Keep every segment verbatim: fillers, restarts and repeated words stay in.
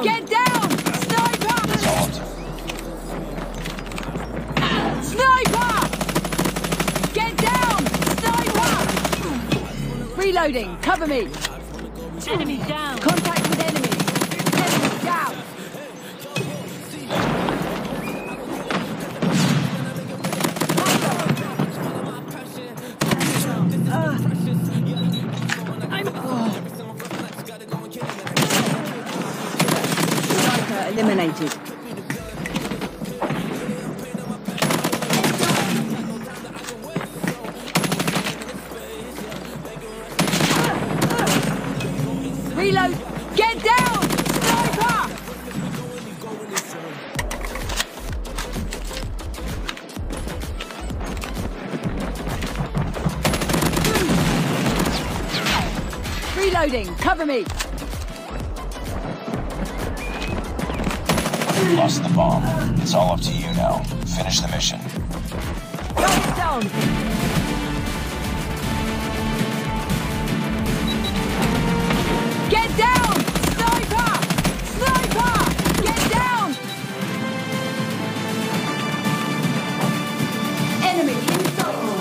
Get down! Sniper! Sniper! Get down! Sniper! Reloading. Cover me. Enemy down. Contact with enemy. Enemy down. Sniper eliminated. Reload! Get down! Sniper! Reloading! Cover me! Lost the bomb. It's all up to you now. Finish the mission. Gun down! Get down! Sniper! Sniper! Get down! Enemy inside!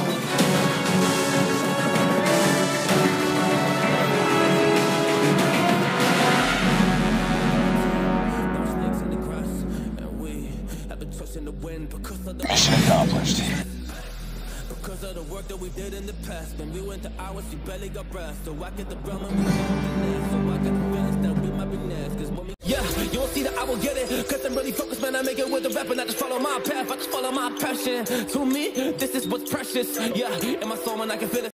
Mission accomplished. Because of the work that we did in the past, when we went to hours, we barely got breath. So I get the realm and we got so I got the feelings that we might be next. Cause when we yeah, you won't see that I will get it. Cause I'm really focused, man. I make it with the rap and I just follow my path. I just follow my passion. To me, this is what's precious. Yeah, in my soul, man, I can feel it.